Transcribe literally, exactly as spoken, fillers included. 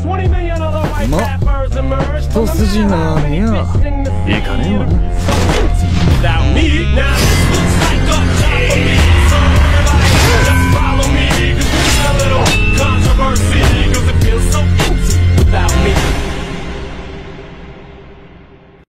ま、一筋縄にゃいか